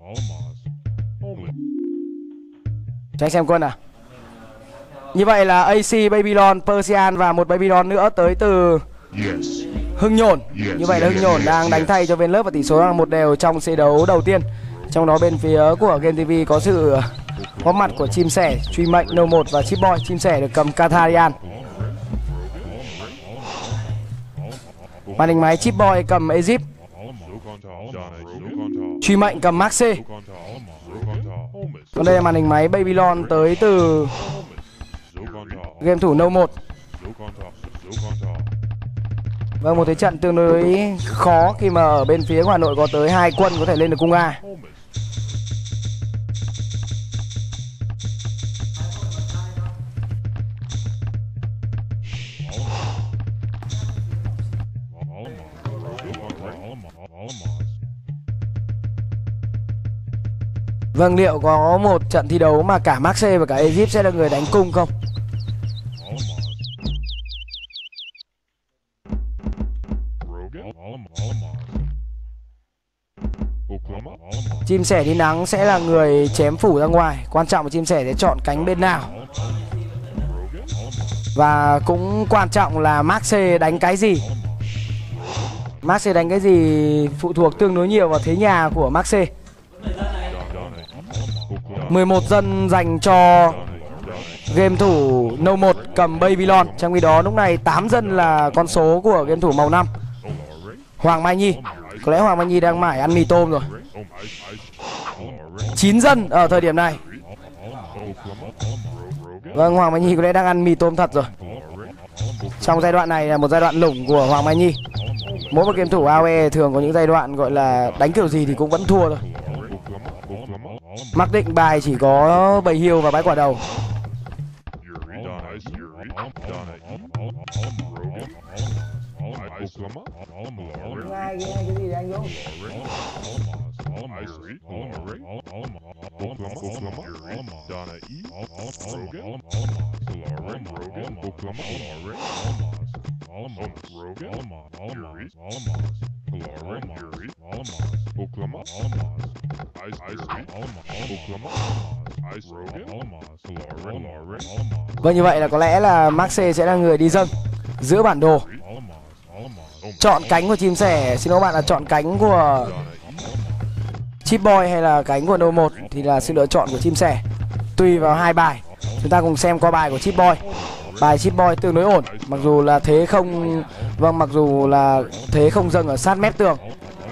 Cho anh xem quân nào. Như vậy là AC, Babylon, Persian và một Babylon nữa tới từ Hưng Nhổn. Như vậy là Hưng Nhổn đang đánh thay cho Viên Lớp và tỷ số là 1-1 trong trận đấu đầu tiên. Trong đó bên phía của Game TV có sự góp mặt của Chim Sẻ, Truy Mệnh, No 1 và Chip Boy. Chim Sẻ được cầm Katharian. Màn hình máy Chip Boy cầm Egypt. Truy Mệnh cầm Maxe. Còn đây là màn hình máy Babylon tới từ game thủ No 1. Vâng, một thế trận tương đối khó khi mà ở bên phía của Hà Nội có tới 2 quân có thể lên được cung A. Vâng, liệu có một trận thi đấu mà cả Maxe và cả Egypt sẽ là người đánh cung không? Chim Sẻ đi nắng sẽ là người chém phủ ra ngoài. Quan trọng là Chim Sẻ sẽ chọn cánh bên nào. Và cũng quan trọng là Maxe đánh cái gì. Maxe đánh cái gì phụ thuộc tương đối nhiều vào thế nhà của Maxe. 11 dân dành cho game thủ No 1 cầm Babylon. Trong khi đó lúc này 8 dân là con số của game thủ màu 5 Hoàng Mai Nhi. Có lẽ Hoàng Mai Nhi đang mải ăn mì tôm rồi. 9 dân ở thời điểm này. Vâng, Hoàng Mai Nhi có lẽ đang ăn mì tôm thật rồi. Trong giai đoạn này là một giai đoạn lủng của Hoàng Mai Nhi. Mỗi một game thủ AOE thường có những giai đoạn gọi là đánh kiểu gì thì cũng vẫn thua thôi. Mặc định bài chỉ có bầy hiêu và bãi quả đầu. Cái gì anh Dũng? Vâng, như vậy là có lẽ là Maxe sẽ là người đi dâng giữa bản đồ. Chọn cánh của Chim Sẻ, xin lỗi bạn, là chọn cánh của Chip Boy hay là cánh của No 1 thì là sự lựa chọn của Chim Sẻ. Tùy vào hai bài. Chúng ta cùng xem qua bài của Chip Boy. Bài Chip Boy tương đối ổn, mặc dù là thế không, vâng, mặc dù là thế không dâng ở sát mép tường.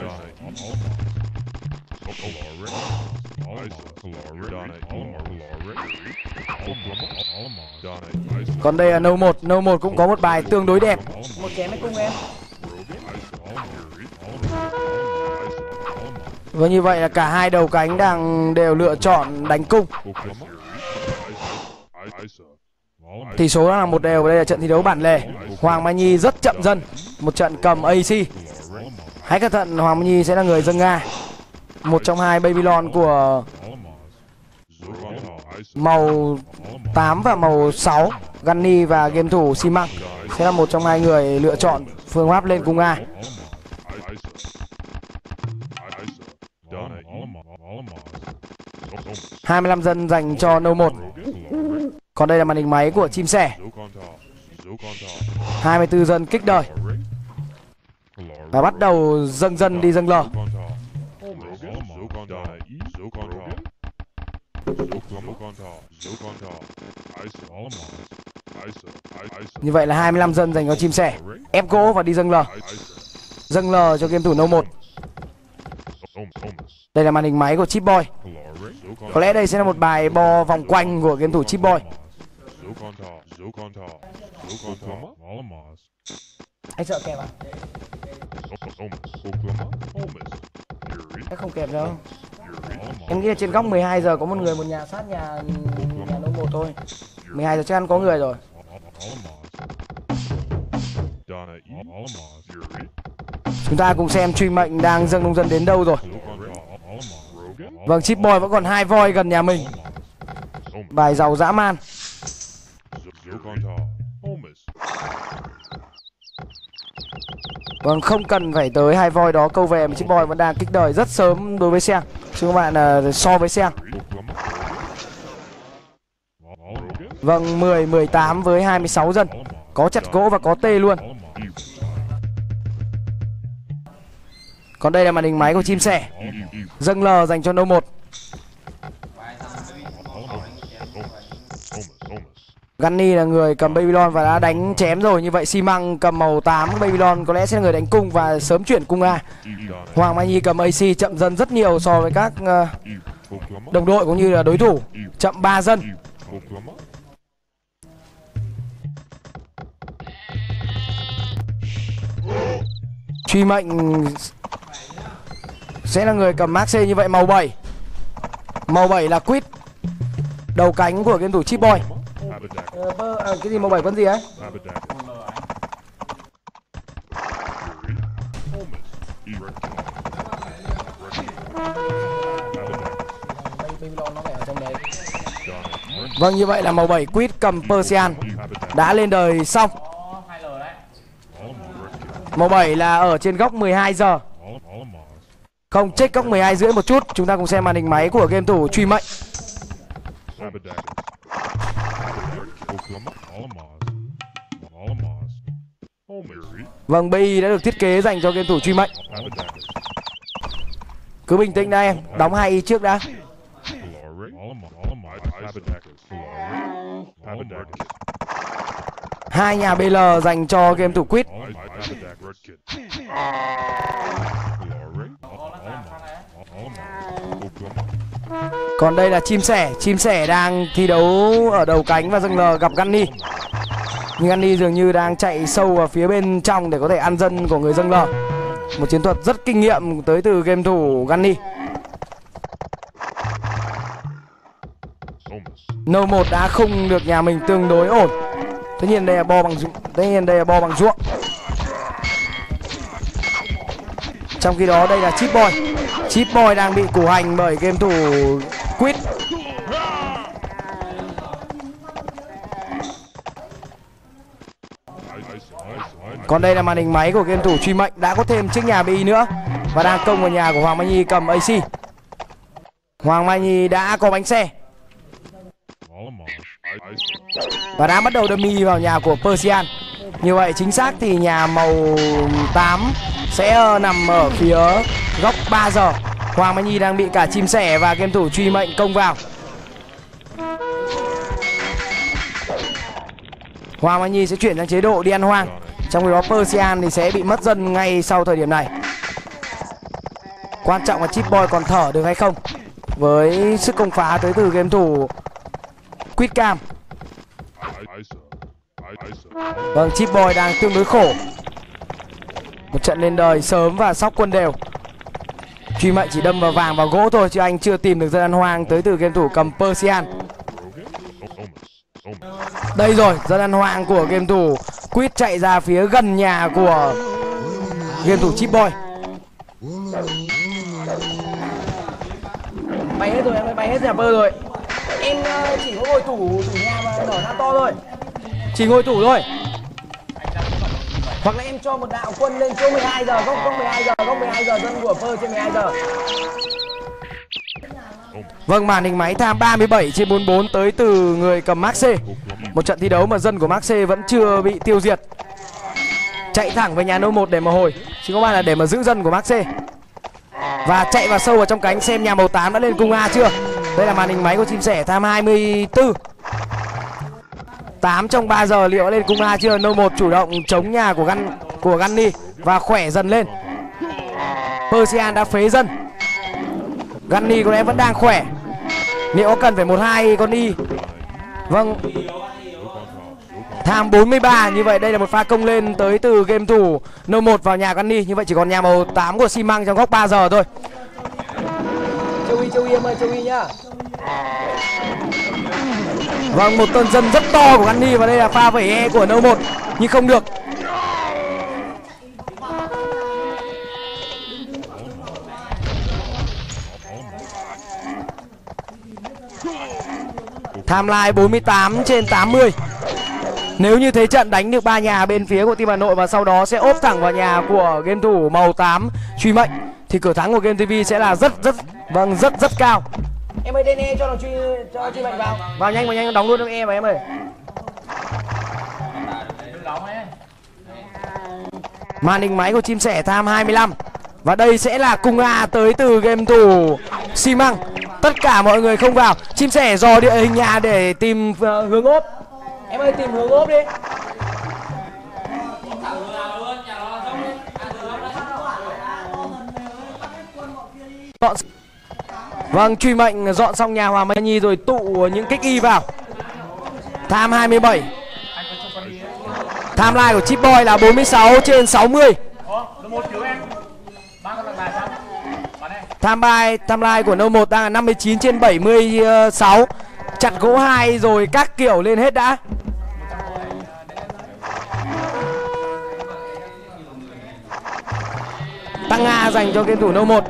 Còn đây là No 1. No 1 cũng có một bài tương đối đẹp. Một chém với cung em. Và như vậy là cả hai đầu cánh đều lựa chọn đánh cung. Tỷ số đang là 1-1 và đây là trận thi đấu bản lề. Hoàng Mai Nhi rất chậm dân. Một trận cầm AC. Hãy cẩn thận, Hoàng Mai Nhi sẽ là người dâng Nga. Một trong hai Babylon của màu 8 và màu 6 Gunny và game thủ xi măng sẽ là một trong hai người lựa chọn phương pháp lên cung A. $25 dân dành cho No 1. Còn đây là màn hình máy của Chim Sẻ. 24 dân kích đời. Và bắt đầu dâng dân đi dâng L. Như vậy là 25 dân dành cho Chim Sẻ. Ép gỗ và đi dâng L. Dâng L cho game thủ No 1. Đây là màn hình máy của Chip Boy. Có lẽ đây sẽ là một bài bo vòng quanh của game thủ Chip Boy. Anh sợ kẹp à? Em không kẹp đâu. Em nghĩ là trên góc 12 giờ có một người, một nhà sát nhà No 1 thôi. 12 giờ chắc ăn có người rồi. Chúng ta cùng xem Truy Mệnh đang dâng nông dân đến đâu rồi. Vâng, Chip Boy vẫn còn 2 voi gần nhà mình. Bài giàu dã man. Vâng, không cần phải tới 2 voi đó câu về mà Chip Boy vẫn đang kích đời rất sớm đối với Seng. chứ các bạn so với Sen. Vâng, 18 với 26 dân. Có chặt gỗ và có tê luôn. Còn đây là màn hình máy của chim sẻ. Dâng L dành cho No 1. Gunny là người cầm Babylon và đã đánh chém rồi. Như vậy xi măng cầm màu 8 Babylon có lẽ sẽ là người đánh cung và sớm chuyển cung A. Hoàng Mai Nhi cầm AC chậm dân rất nhiều so với các đồng đội cũng như là đối thủ. Chậm 3 dân. Truy mệnh sẽ là người cầm Max C, như vậy màu 7. Màu 7 là Quýt, đầu cánh của game thủ Chip Boy. Cái gì màu 7 con gì ấy? Vâng, như vậy là màu 7 Quýt cầm Persian đã lên đời xong. Màu 7 là ở trên góc 12 giờ. Không, check góc 12 rưỡi một chút. Chúng ta cùng xem màn hình máy của game thủ Truy Mệnh. Vâng, BI đã được thiết kế dành cho game thủ Truy Mệnh. Cứ bình tĩnh đã em, đóng 2 y trước đã. Hai nhà BL dành cho game thủ Quýt. Còn đây là chim sẻ. Chim sẻ đang thi đấu ở đầu cánh và dâng L gặp Gunny. Nhưng Gunny dường như đang chạy sâu vào phía bên trong để có thể ăn dân của người dâng L. Một chiến thuật rất kinh nghiệm tới từ game thủ Gunny. No 1 đã không được nhà mình tương đối ổn. Tất nhiên đây là bo bằng ruộng. Trong khi đó đây là Chip Boy. Chip Boy đang bị củ hành bởi game thủ Quýt. Còn đây là màn hình máy của game thủ Truy Mệnh, đã có thêm chiếc nhà BI nữa và đang công vào nhà của Hoàng Mai Nhi cầm AC. Hoàng Mai Nhi đã có bánh xe và đã bắt đầu dummy vào nhà của Persian. Như vậy chính xác thì nhà màu 8 sẽ nằm ở phía góc 3 giờ. Hoàng Mai Nhi đang bị cả chim sẻ và game thủ Truy Mệnh công vào. Hoàng Mai Nhi sẽ chuyển sang chế độ đi ăn hoang. Trong khi đó Persian thì sẽ bị mất dân ngay sau thời điểm này. Quan trọng là Chip Boy còn thở được hay không với sức công phá tới từ game thủ Quýt Cam. Vâng, Chip Boy đang tương đối khổ. Một trận lên đời sớm và sóc quân đều. Truy Mệnh chỉ đâm vào vàng và gỗ thôi chứ anh chưa tìm được dân ăn hoang tới từ game thủ cầm Persian. Đây rồi, dân ăn hoang của game thủ Quýt chạy ra phía gần nhà của game thủ Chip Boy. Bay hết rồi, em ơi, bay hết nhà bơ rồi. Em chỉ có ngồi tủ nhà mà nở ra to thôi. Chỉ ngồi tủ thôi. Hoặc là em cho một đạo quân lên chỗ 12 giờ, góc 12 giờ dân của Pơ trên 12 giờ. Vâng, màn hình máy tham 37/44 tới từ người cầm Max C. Một trận thi đấu mà dân của Max C vẫn chưa bị tiêu diệt. Chạy thẳng về nhà No 1 để mà hồi, chứ không phải là để mà giữ dân của Max C. Và chạy vào sâu vào trong cánh xem nhà màu 8 đã lên cung A chưa. Đây là màn hình máy của chim sẻ tham 24. 8 trong 3 giờ liệu đã lên cung A chưa. No 1 chủ động chống nhà của Gunny và khỏe dần lên. Persian đã phế dân. Gunny có lẽ vẫn đang khỏe. Liệu có cần phải 1-2 con đi. Vâng, tham 43. Như vậy đây là một pha công lên tới từ game thủ No 1 vào nhà Gunny. Như vậy chỉ còn nhà màu 8 của xi măng trong góc 3 giờ thôi. Châu Y em ơi, Châu Y nhá. Vâng, một tơn dân rất to của Gunny và đây là pha vẩy e của No 1 nhưng không được. Timeline 48/80. Nếu như thế trận đánh được 3 nhà bên phía của team Hà Nội và sau đó sẽ ốp thẳng vào nhà của game thủ màu 8 Truy Mệnh thì cửa thắng của Game TV sẽ là rất Vâng, rất cao. Em ơi, đến E cho truy mạnh vào. Vào nhanh đóng luôn cho E vào em ơi. Màn hình máy của chim sẻ tham 25. Và đây sẽ là cung A tới từ game thủ xi măng. Tất cả mọi người không vào. Chim sẻ dò địa hình nhà để tìm hướng ốp. Em ơi, tìm hướng ốp đi. Vâng, truy mệnh dọn xong nhà Hoàng Mai Nhi rồi tụ những kích y vào. Tham 27. Timeline của Chip Boy là 46 trên 60. Timeline của No 1 đang là 59 trên 76. Chặt gỗ 2 rồi các kiểu lên hết đã. Tăng Nga dành cho game thủ No 1.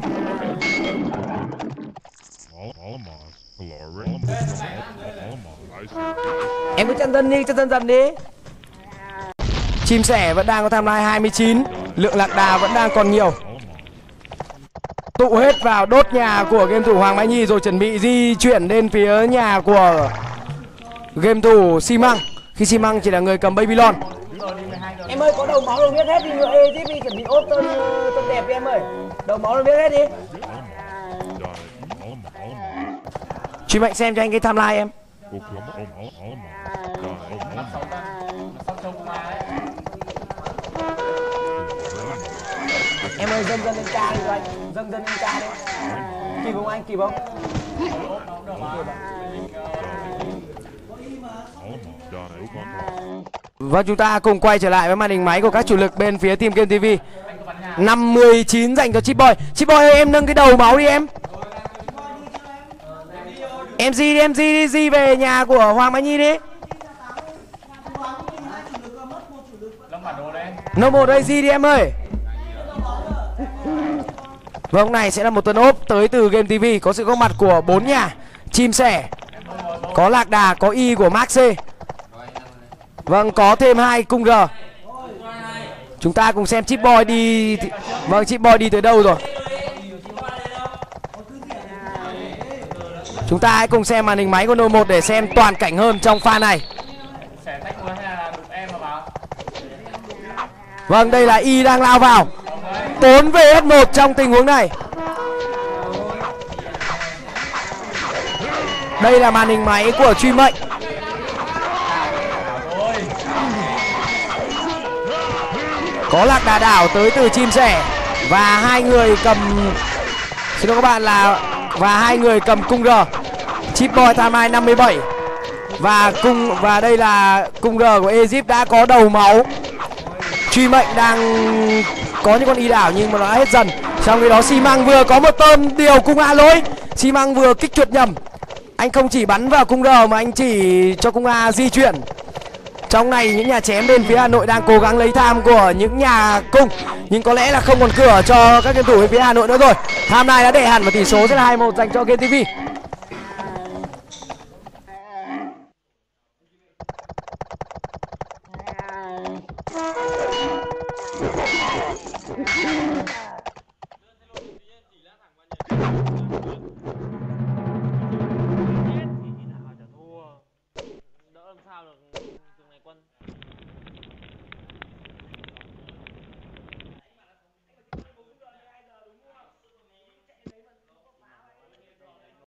Em cứ chân dân đi. Chim sẻ vẫn đang có timeline 29. Lượng lạc đà vẫn đang còn nhiều. Tụ hết vào đốt nhà của game thủ Hoàng Mai Nhi rồi chuẩn bị di chuyển lên phía nhà của game thủ xi măng. Khi xi măng chỉ là người cầm Babylon. Em ơi, có đầu máu rồi viết hết đi, ngựa Ê đi chuẩn bị ốp tên đẹp đi em ơi. Đầu máu rồi viết hết đi. Truy Mạnh xem cho anh cái timeline em. Em ơi, dâng lên ca đi rồi anh. Dâng lên ca đi. Kịp không anh, kịp không? Và chúng ta cùng quay trở lại với màn hình máy của các chủ lực bên phía team Game TV. 59 dành cho Chip Boy. Chip Boy ơi, em nâng cái đầu máu đi em. Em di về nhà của Hoàng Mai Nhi đi. No 1 đây, di đi em ơi. Vâng, này sẽ là một tuần ốp tới từ Game TV. Có sự góp mặt của 4 nhà. Chim sẻ, có lạc đà, có y của Max C. Vâng, có thêm 2 cung R. Chúng ta cùng xem Chip Boy đi. Vâng, Chip Boy đi tới đâu rồi? Chúng ta hãy cùng xem màn hình máy của No 1 để xem toàn cảnh hơn trong pha này. Vâng, đây là Y đang lao vào 4 vs 1 trong tình huống này. Đây là màn hình máy của Truy Mệnh. Có lạc đà đảo tới từ chim sẻ. Và hai người cầm, xin lỗi các bạn, là và hai người cầm cung R. Chip Boy timeline 57. Và đây là cung R của Egypt đã có đầu máu. Truy Mệnh đang có những con y đảo nhưng mà nó đã hết dần. Trong khi đó xi măng vừa có một tôm điều cung A lỗi. Xi măng vừa kích chuột nhầm. Anh không chỉ bắn vào cung R mà anh chỉ cho cung A di chuyển. Trong này những nhà chém bên phía Hà Nội đang cố gắng lấy tham của những nhà cung, nhưng có lẽ là không còn cửa cho các game thủ bên phía Hà Nội nữa rồi. Tham này đã để hẳn và tỷ số sẽ là 2-1 dành cho Game TV.